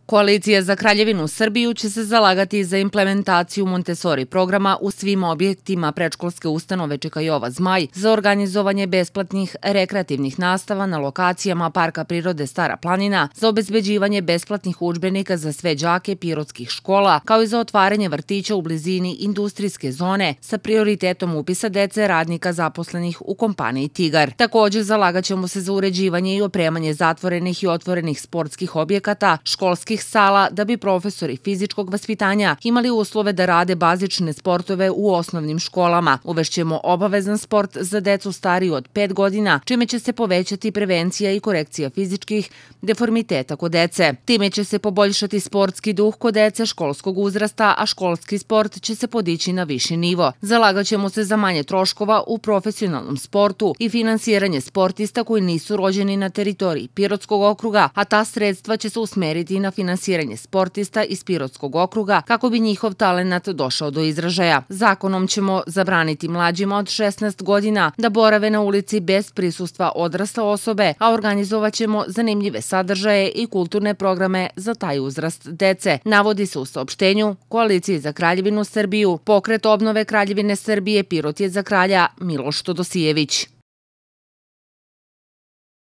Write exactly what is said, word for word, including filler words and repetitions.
Koalicija za Kraljevinu Srbiju će se zalagati za implementaciju Montessori programa u svim objektima predškolske ustanove Čika Jova Zmaj, za organizovanje besplatnih rekreativnih nastava na lokacijama Parka prirode Stara planina, za obezbeđivanje besplatnih udžbenika za sve đake pirotskih škola, kao i za otvaranje vrtića u blizini industrijske zone sa prioritetom upisa dece radnika zaposlenih u kompaniji Tigar. Također zalagaćemo se za uređivanje i opremanje zatvorenih i otvorenih sportskih objekata, školskih sala, da bi profesori fizičkog vaspitanja imali uslove da rade bazične sportove u osnovnim školama. Uvešćemo obavezan sport za decu stariju od pet godina, čime će se povećati prevencija i korekcija fizičkih deformiteta kod dece. Time će se poboljšati sportski duh kod dece školskog uzrasta, a školski sport će se podići na viši nivo. Zalagaćemo se za manje troškova u profesionalnom sportu i finansiranje sportista koji nisu rođeni na teritoriji Pirotskog okruga, a ta sredstva će se usmeriti na finansiranje sportista iz Pirotskog okruga kako bi njihov talenat došao do izražaja. Zakonom ćemo zabraniti mlađima od šesnaest godina da borave na ulici bez prisustva odrasle osobe, a organizovaćemo zanimljive sadržaje i kulturne programe za taj uzrast dece. Navodi se u saopštenju Koalicije za Kraljevinu Srbiju, Pokret obnove Kraljevine Srbije, Pirot je za kralja, Miloš Todosijević.